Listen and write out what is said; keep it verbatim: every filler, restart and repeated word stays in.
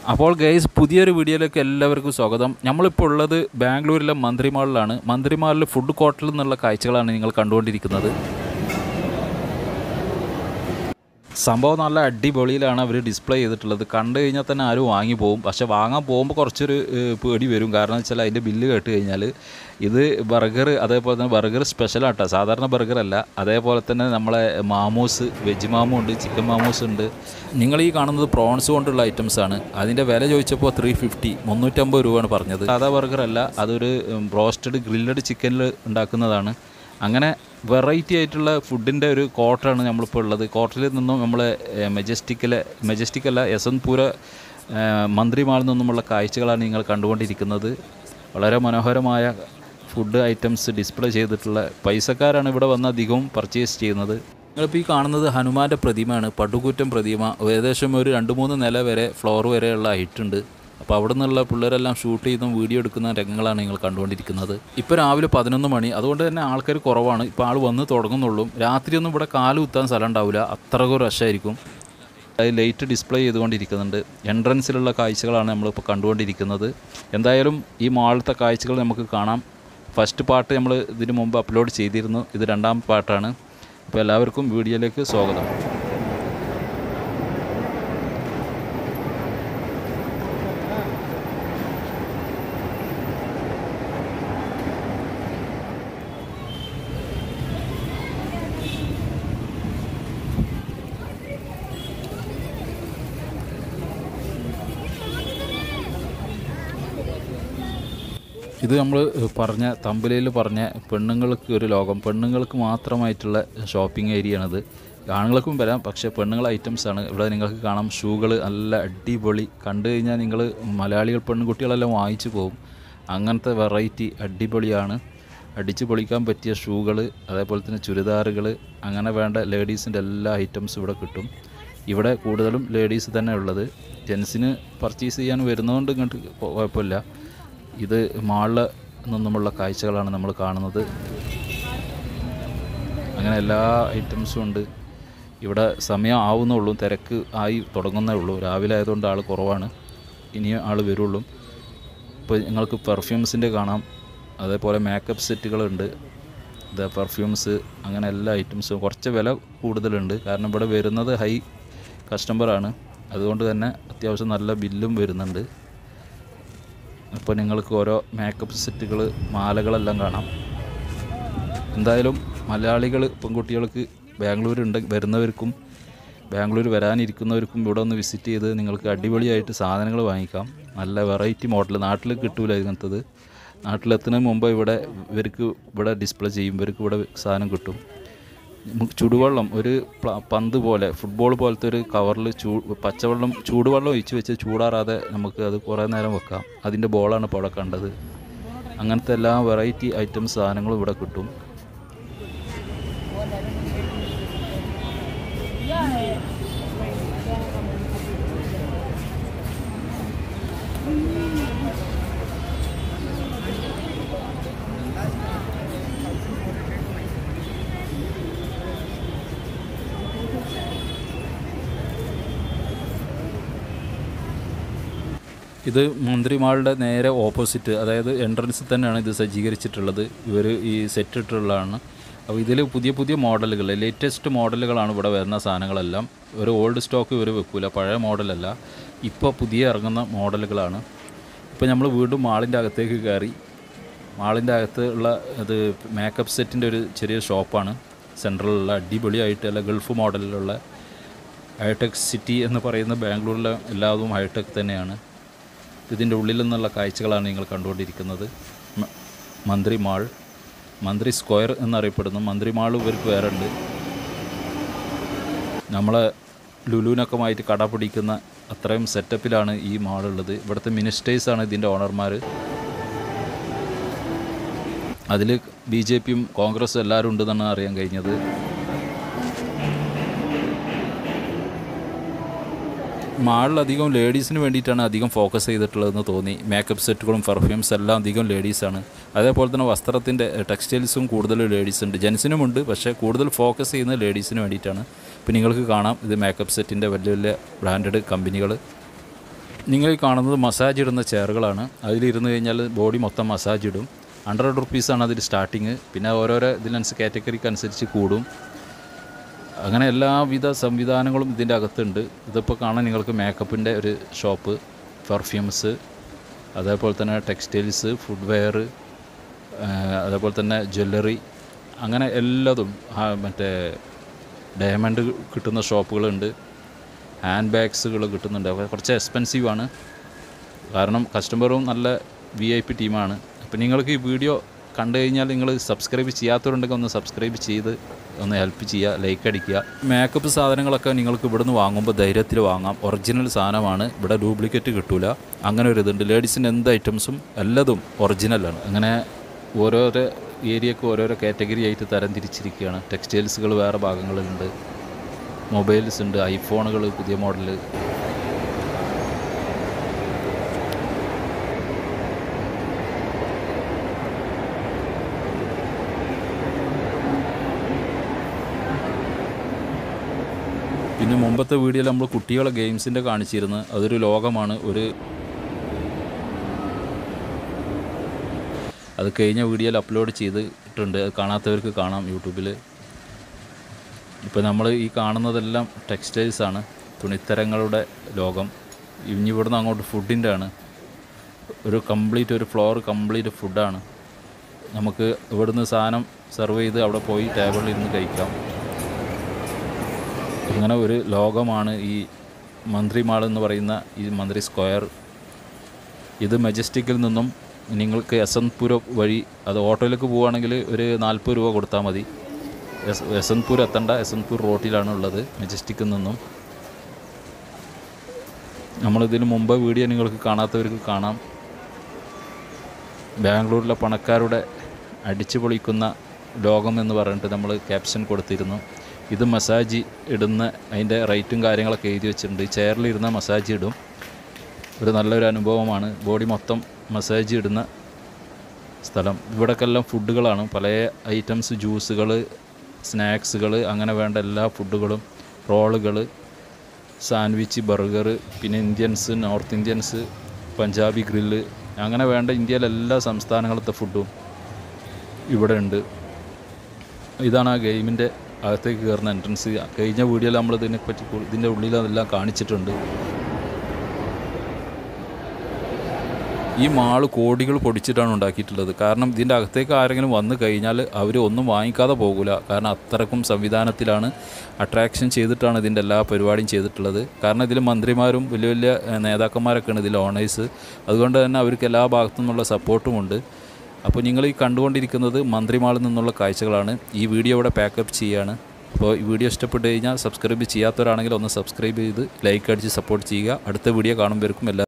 അപ്പോൾ ഗൈസ്, പുതിയൊരു വീഡിയോയിലേക്ക് എല്ലാവർക്കും സ്വാഗതം. നമ്മളിപ്പോൾ ഉള്ളത് ബാംഗ്ലൂരിലെ മന്ത്രി മാളിലാണ്. മന്ത്രി മാളിൽ ഫുഡ് കോർട്ടിൽ നിന്നുള്ള കാഴ്ചകളാണ് നിങ്ങൾ കണ്ടുകൊണ്ടിരിക്കുന്നത്. സംഭവം നല്ല അടിപൊളിയിലാണ് അവർ ഡിസ്പ്ലേ ചെയ്തിട്ടുള്ളത്. കണ്ടു കഴിഞ്ഞാൽ തന്നെ ആരും വാങ്ങി പോകും. പക്ഷേ വാങ്ങാൻ പോകുമ്പോൾ കുറച്ചൊരു പേടി വരും. കാരണം വെച്ചാൽ അതിൻ്റെ ബില്ല് കേട്ട് കഴിഞ്ഞാൽ ഇത് ബർഗർ, അതേപോലെ തന്നെ ബർഗർ സ്പെഷ്യലാട്ടോ, സാധാരണ ബർഗറല്ല. അതേപോലെ തന്നെ നമ്മളെ മാമൂസ്, വെജ് മാമൂ ഉണ്ട്, ചിക്കൻ മാമൂസ് ഉണ്ട്. നിങ്ങൾ ഈ കാണുന്നത് പ്രോൺസ് കൊണ്ടുള്ള ഐറ്റംസാണ്. അതിൻ്റെ വില ചോദിച്ചപ്പോൾ ത്രീ ഫിഫ്റ്റി മുന്നൂറ്റമ്പത് രൂപയാണ് പറഞ്ഞത്. സാധാ ബർഗറല്ല, അതൊരു ബ്രോസ്റ്റഡ് ഗ്രില്ലഡ് ചിക്കനിൽ ഉണ്ടാക്കുന്നതാണ്. അങ്ങനെ വെറൈറ്റി ആയിട്ടുള്ള ഫുഡിൻ്റെ ഒരു കോർട്ടറാണ് നമ്മളിപ്പോൾ ഉള്ളത്. കോർട്ടിൽ നിന്നും നമ്മളെ മെജസ്റ്റിക്കിലെ മെജസ്റ്റിക്കല്ല യശ്വന്ത്പൂര മന്ത്രി മാളിൽ നിന്നുമുള്ള കാഴ്ചകളാണ് നിങ്ങൾ കണ്ടുകൊണ്ടിരിക്കുന്നത്. വളരെ മനോഹരമായ ഫുഡ് ഐറ്റംസ് ഡിസ്പ്ലേ ചെയ്തിട്ടുള്ള പൈസക്കാരാണ് ഇവിടെ വന്ന് അധികവും പർച്ചേസ് ചെയ്യുന്നത്. നിങ്ങളിപ്പോൾ ഈ കാണുന്നത് ഹനുമാൻ്റെ പ്രതിമയാണ്, പടുകൂറ്റൻ പ്രതിമ. ഏകദേശം ഒരു രണ്ട് മൂന്ന് നില വരെ ഫ്ലോർ വരെയുള്ള ഹൈറ്റ് ഉണ്ട്. അപ്പോൾ അവിടെ നിന്നുള്ള പിള്ളേരെല്ലാം ഷൂട്ട് ചെയ്തും വീഡിയോ എടുക്കുന്ന രംഗങ്ങളാണ് നിങ്ങൾ കണ്ടുകൊണ്ടിരിക്കുന്നത്. ഇപ്പോൾ രാവിലെ പതിനൊന്ന് മണി, അതുകൊണ്ട് തന്നെ ആൾക്കാർ കുറവാണ്. ഇപ്പോൾ ആൾ വന്ന് തുടങ്ങുന്നുള്ളൂ. രാത്രിയൊന്നും ഇവിടെ കാല് കുത്താൻ സ്ഥലം ഉണ്ടാവില്ല, അത്രക്കും റഷായിരിക്കും. അത് ലൈറ്റ് ഡിസ്പ്ലേ ചെയ്തുകൊണ്ടിരിക്കുന്നുണ്ട്. എൻട്രൻസിലുള്ള കാഴ്ചകളാണ് നമ്മളിപ്പോൾ കണ്ടുകൊണ്ടിരിക്കുന്നത്. എന്തായാലും ഈ മാളിലത്തെ കാഴ്ചകൾ നമുക്ക് കാണാം. ഫസ്റ്റ് പാർട്ട് നമ്മൾ ഇതിനു മുമ്പ് അപ്ലോഡ് ചെയ്തിരുന്നു. ഇത് രണ്ടാം പാർട്ടാണ്. അപ്പോൾ എല്ലാവർക്കും വീഡിയോയിലേക്ക് സ്വാഗതം. ഇത് നമ്മൾ പറഞ്ഞ തമ്പലയിൽ പറഞ്ഞ പെണ്ണുങ്ങൾക്ക് ഒരു ലോകം, പെണ്ണുങ്ങൾക്ക് മാത്രമായിട്ടുള്ള ഷോപ്പിംഗ് ഏരിയയാണിത്. ആണുങ്ങൾക്കും വരാം, പക്ഷേ പെണ്ണുങ്ങൾ ഐറ്റംസാണ്. ഇവിടെ നിങ്ങൾക്ക് കാണാം ഷൂകൾ നല്ല അടിപൊളി. കണ്ടു കഴിഞ്ഞാൽ നിങ്ങൾ മലയാളികൾ പെൺകുട്ടികളെല്ലാം വാങ്ങിച്ചു പോകും. അങ്ങനത്തെ വെറൈറ്റി അടിപൊളിയാണ്. അടിച്ച് പൊളിക്കാൻ പറ്റിയ ഷൂകൾ, അതേപോലെ തന്നെ ചുരിദാറുകൾ, അങ്ങനെ വേണ്ട ലേഡീസിൻ്റെ എല്ലാ ഐറ്റംസും ഇവിടെ കിട്ടും. ഇവിടെ കൂടുതലും ലേഡീസ് തന്നെ ഉള്ളത്. ജെൻസിന് പർച്ചേസ് ചെയ്യാൻ വരുന്നതുകൊണ്ട് ഇങ്ങോട്ട് കുഴപ്പമില്ല. ഇത് മാളിൽ നിന്നുമുള്ള കാഴ്ചകളാണ് നമ്മൾ കാണുന്നത്. അങ്ങനെ എല്ലാ ഐറ്റംസും ഉണ്ട്. ഇവിടെ സമയം ആവുന്നുള്ളൂ, തിരക്ക് ആയി തുടങ്ങുന്നേ ഉള്ളൂ. രാവിലെ ആയതുകൊണ്ട് ആൾ കുറവാണ്, ഇനിയും ആൾ വരുള്ളൂ. ഇപ്പോൾ നിങ്ങൾക്ക് പെർഫ്യൂംസിൻ്റെ കാണാം, അതേപോലെ മേക്കപ്പ് സെറ്റുകളുണ്ട്, ഇത് പെർഫ്യൂംസ്, അങ്ങനെ എല്ലാ ഐറ്റംസും. കുറച്ച് വില കൂടുതലുണ്ട്, കാരണം ഇവിടെ വരുന്നത് ഹൈ കസ്റ്റമറാണ്. അതുകൊണ്ട് തന്നെ അത്യാവശ്യം നല്ല ബില്ലും വരുന്നുണ്ട്. അപ്പോൾ നിങ്ങൾക്ക് ഓരോ മേക്കപ്പ് സെറ്റുകൾ, മാലകളെല്ലാം കാണാം. എന്തായാലും മലയാളികൾ പെൺകുട്ടികൾക്ക് ബാംഗ്ലൂരുണ്ട് വരുന്നവർക്കും ബാംഗ്ലൂർ വരാനിരിക്കുന്നവർക്കും ഇവിടെ ഒന്ന് വിസിറ്റ് ചെയ്ത് നിങ്ങൾക്ക് അടിപൊളിയായിട്ട് സാധനങ്ങൾ വാങ്ങിക്കാം. നല്ല വെറൈറ്റി മോഡൽ, നാട്ടിൽ കിട്ടൂല ഇങ്ങനത്തത്. നാട്ടിലെത്തുന്നതിന് മുമ്പ് ഇവിടെ ഇവർക്ക് ഇവിടെ ഡിസ്പ്ലേ ചെയ്യും, ഇവർക്ക് ഇവിടെ സാധനം കിട്ടും. ചൂടുവെള്ളം, ഒരു പന്ത് പോലെ, ഫുട്ബോൾ പോലത്തെ ഒരു കവറിൽ ചൂ പച്ചവെള്ളം ചൂടുവെള്ളം ഒഴിച്ച് വെച്ച് ചൂടാറാതെ നമുക്ക് അത് കുറേ നേരം വെക്കാം. അതിൻ്റെ ബോളാണ് ഇപ്പോൾ അവിടെ കണ്ടത്. അങ്ങനത്തെ എല്ലാ വെറൈറ്റി ഐറ്റംസ് സാധനങ്ങളും ഇവിടെ കിട്ടും. ഇത് മന്ത്രി മാളിൻ്റെ നേരെ ഓപ്പോസിറ്റ്, അതായത് എൻട്രൻസിൽ തന്നെയാണ് ഇത് സജ്ജീകരിച്ചിട്ടുള്ളത്. ഇവർ ഈ സെറ്റ് ഇട്ടുള്ളതാണ്. അപ്പോൾ ഇതിൽ പുതിയ പുതിയ മോഡലുകൾ, ലേറ്റസ്റ്റ് മോഡലുകളാണ് ഇവിടെ വരുന്ന സാധനങ്ങളെല്ലാം. ഒരു ഓൾഡ് സ്റ്റോക്ക് ഇവർ വെക്കില്ല, പഴയ മോഡലല്ല, ഇപ്പോൾ പുതിയ ഇറങ്ങുന്ന മോഡലുകളാണ്. ഇപ്പോൾ നമ്മൾ വീണ്ടും മാളിൻ്റെ അകത്തേക്ക് കയറി. മാളിൻ്റെ അകത്ത് ഉള്ള ഇത് മേക്കപ്പ് സെറ്റിൻ്റെ ഒരു ചെറിയ ഷോപ്പാണ്. സെൻട്രലിലുള്ള അടിപൊളിയായിട്ടുള്ള ഗൾഫ് മോഡലിലുള്ള ഹൈടെക് സിറ്റി എന്ന് പറയുന്ന ബാംഗ്ലൂരിലെ എല്ലാതും ഹൈടെക് തന്നെയാണ്. ഇതിൻ്റെ ഉള്ളിൽ നിന്നുള്ള കാഴ്ചകളാണ് നിങ്ങൾ കണ്ടുകൊണ്ടിരിക്കുന്നത്. മന്ത്രി മാൾ, മന്ത്രി സ്ക്വയർ എന്നറിയപ്പെടുന്നു. മന്ത്രി മാൾ ഇവർക്ക് വേറെ ഉണ്ട്. നമ്മളെ ലുലുവിനൊക്കെമായിട്ട് കട പിടിക്കുന്ന അത്രയും സെറ്റപ്പിലാണ് ഈ മാളുള്ളത്. ഇവിടുത്തെ മിനിസ്റ്റേഴ്സാണ് ഇതിൻ്റെ ഓണർമാർ. അതിൽ ബി ജെ പിയും കോൺഗ്രസും എല്ലാവരും ഉണ്ടെന്നാണ് അറിയാൻ കഴിഞ്ഞത്. മാളിലധികം ലേഡീസിന് വേണ്ടിയിട്ടാണ് അധികം ഫോക്കസ് ചെയ്തിട്ടുള്ളതെന്ന് തോന്നി. മേക്കപ്പ് സെറ്റുകളും പെർഫ്യൂംസ് എല്ലാം അധികം ലേഡീസാണ്. അതേപോലെ തന്നെ വസ്ത്രത്തിൻ്റെ ടെക്സ്റ്റൈൽസും കൂടുതൽ ലേഡീസ് ഉണ്ട്. ജെൻസിനുമുണ്ട്, പക്ഷേ കൂടുതൽ ഫോക്കസ് ചെയ്യുന്നത് ലേഡീസിന് വേണ്ടിയിട്ടാണ്. ഇപ്പോൾ നിങ്ങൾക്ക് കാണാം, ഇത് മേക്കപ്പ് സെറ്റിൻ്റെ വലിയ വലിയ ബ്രാൻഡഡ് കമ്പനികൾ. നിങ്ങൾ ഈ കാണുന്നത് മസാജ് ഇടുന്ന ചെയറുകളാണ്. അതിലിരുന്ന് കഴിഞ്ഞാൽ ബോഡി മൊത്തം മസാജ് ഇടും. ഹൺഡ്രഡ് റുപ്പീസാണ് അതിൽ സ്റ്റാർട്ടിങ്. പിന്നെ ഓരോരോ ഇതിനനുസരിച്ച് കാറ്റഗറിക്ക് അനുസരിച്ച് കൂടും. അങ്ങനെ എല്ലാവിധ സംവിധാനങ്ങളും ഇതിൻ്റെ അകത്തുണ്ട്. ഇതിപ്പോൾ കാണാൻ നിങ്ങൾക്ക് മേക്കപ്പിൻ്റെ ഒരു ഷോപ്പ്, പെർഫ്യൂംസ്, അതേപോലെ തന്നെ ടെക്സ്റ്റൈൽസ്, ഫുഡ് വെയർ, അതേപോലെ തന്നെ ജ്വല്ലറി, അങ്ങനെ എല്ലാതും മറ്റേ ഡയമണ്ട് കിട്ടുന്ന ഷോപ്പുകളുണ്ട്. ഹാൻഡ് ബാഗ്സുകൾ കിട്ടുന്നുണ്ട്. കുറച്ച് എക്സ്പെൻസീവാണ്, കാരണം കസ്റ്റമറും നല്ല വി ഐ പി ടീമാണ്. അപ്പോൾ നിങ്ങൾക്ക് ഈ വീഡിയോ കണ്ടു കഴിഞ്ഞാൽ നിങ്ങൾ സബ്സ്ക്രൈബ് ചെയ്യാത്തവരുണ്ടെങ്കിൽ ഒന്ന് സബ്സ്ക്രൈബ് ചെയ്ത് ഒന്ന് ഹെൽപ്പ് ചെയ്യുക, ലൈക്ക് അടിക്കുക. മേക്കപ്പ് സാധനങ്ങളൊക്കെ നിങ്ങൾക്ക് ഇവിടുന്ന് വാങ്ങുമ്പോൾ ധൈര്യത്തിൽ വാങ്ങാം. ഒറിജിനൽ സാധനമാണ്, ഇവിടെ ഡ്യൂപ്ലിക്കേറ്റ് കിട്ടില്ല. അങ്ങനെ ഒരു ഇതുണ്ട്. ലേഡീസിൻ്റെ എന്ത് ഐറ്റംസും എല്ലാതും ഒറിജിനലാണ്. അങ്ങനെ ഓരോരോ ഏരിയക്ക് ഓരോരോ കാറ്റഗറി ആയിട്ട് തരം തിരിച്ചിരിക്കുകയാണ്. ടെക്സ്റ്റൈൽസുകൾ വേറെ ഭാഗങ്ങളുണ്ട്, മൊബൈൽസ് ഉണ്ട്, ഐഫോണുകൾ പുതിയ മോഡൽ. പിന്നെ മുമ്പത്തെ വീഡിയോയിൽ നമ്മൾ കുട്ടികളെ ഗെയിംസിൻ്റെ കാണിച്ചിരുന്നു. അതൊരു ലോകമാണ്. ഒരു അത് കഴിഞ്ഞ വീഡിയോയിൽ അപ്ലോഡ് ചെയ്തിട്ടുണ്ട്. അത് കാണാത്തവർക്ക് കാണാം യൂട്യൂബിൽ. ഇപ്പോൾ നമ്മൾ ഈ കാണുന്നതെല്ലാം ടെക്സ്റ്റൈൽസാണ്, തുണിത്തരങ്ങളുടെ ലോകം. ഇനി ഇവിടുന്ന് അങ്ങോട്ട് ഫുഡിൻ്റെ ആണ്. ഒരു കംപ്ലീറ്റ് ഒരു ഫ്ലോർ കംപ്ലീറ്റ് ഫുഡാണ്. നമുക്ക് ഇവിടുന്ന് സാധനം സെർവ് ചെയ്ത് അവിടെ പോയി ടേബിളിൽ ഇരുന്ന് കഴിക്കാം. ഇങ്ങനെ ഒരു ലോകമാണ് ഈ മന്ത്രി മാൾ എന്ന് പറയുന്ന ഈ മന്ത്രി സ്ക്വയർ. ഇത് മെജസ്റ്റിക്കിൽ നിന്നും നിങ്ങൾക്ക് യശ്വന്ത്പൂർ വഴി, അത് ഓട്ടോയിലേക്ക് പോവുകയാണെങ്കിൽ ഒരു നാൽപ്പത് രൂപ കൊടുത്താൽ മതി. യശ്വന്ത്പൂർ എത്തേണ്ട, യശ്വന്ത്പൂർ റോട്ടിലാണ് ഉള്ളത്, മെജസ്റ്റിക്കിൽ നിന്നും. നമ്മളിതിന് മുമ്പ് വീഡിയോ നിങ്ങൾക്ക് കാണാത്തവർക്ക് കാണാം. ബാംഗ്ലൂരിലെ പണക്കാരുടെ അടിച്ചു പൊളിക്കുന്ന ലോകം എന്ന് പറഞ്ഞിട്ട് നമ്മൾ ക്യാപ്ഷൻ കൊടുത്തിരുന്നു. ഇത് മസാജ് ഇടുന്ന അതിൻ്റെ റേറ്റും കാര്യങ്ങളൊക്കെ എഴുതി വെച്ചിട്ടുണ്ട്. ചെയറിലിരുന്ന മസാജ് ഇടും. ഒരു നല്ലൊരു അനുഭവമാണ്. ബോഡി മൊത്തം മസാജ് ഇടുന്ന സ്ഥലം. ഇവിടേക്കെല്ലാം ഫുഡുകളാണ്, പല ഐറ്റംസ്, ജ്യൂസുകൾ, സ്നാക്സുകൾ, അങ്ങനെ വേണ്ട എല്ലാ ഫുഡുകളും, റോളുകൾ, സാൻഡ്വിച്ച്, ബർഗർ, പിന്നെ Indians, north Indians, Punjabi grill, അങ്ങനെ വേണ്ട ഇന്ത്യയിലെ എല്ലാ സംസ്ഥാനങ്ങളത്തെ ഫുഡും ഇവിടെ ഉണ്ട്. ഇതാണ് ആ ഗെയിമിൻ്റെ അകത്തേക്ക് കയറുന്ന എൻട്രൻസ്. കഴിഞ്ഞ വീഡിയോയിൽ നമ്മൾ ഇതിനെപ്പറ്റി ഇതിൻ്റെ ഉള്ളിൽ അതെല്ലാം കാണിച്ചിട്ടുണ്ട്. ഈ മാള് കോടികൾ പൊടിച്ചിട്ടാണ് ഉണ്ടാക്കിയിട്ടുള്ളത്. കാരണം ഇതിൻ്റെ അകത്തേക്ക് ആരെങ്കിലും വന്നു കഴിഞ്ഞാൽ അവർ ഒന്നും വാങ്ങിക്കാതെ പോകില്ല. കാരണം അത്രക്കും സംവിധാനത്തിലാണ്, അട്രാക്ഷൻ ചെയ്തിട്ടാണ് ഇതിൻ്റെ എല്ലാ പരിപാടിയും ചെയ്തിട്ടുള്ളത്. കാരണം ഇതിൽ മന്ത്രിമാരും വലിയ വലിയ നേതാക്കന്മാരൊക്കെയാണ് ഇതിൽ ഓണേഴ്സ്. അതുകൊണ്ട് തന്നെ അവർക്ക് എല്ലാ ഭാഗത്തു നിന്നുള്ള സപ്പോർട്ടുമുണ്ട്. അപ്പോൾ നിങ്ങൾ ഈ കണ്ടുകൊണ്ടിരിക്കുന്നത് മന്ത്രിമാളിൽ നിന്നുള്ള കാഴ്ചകളാണ്. ഈ വീഡിയോ ഇവിടെ പാക്കപ്പ് ചെയ്യുകയാണ്. അപ്പോൾ ഈ വീഡിയോ ഇഷ്ടപ്പെട്ട് കഴിഞ്ഞാൽ സബ്സ്ക്രൈബ് ചെയ്യാത്തവരാണെങ്കിൽ ഒന്ന് സബ്സ്ക്രൈബ് ചെയ്ത് ലൈക്ക് അടിച്ച് സപ്പോർട്ട് ചെയ്യുക. അടുത്ത വീഡിയോ കാണുമ്പോഴേക്കും എല്ലാ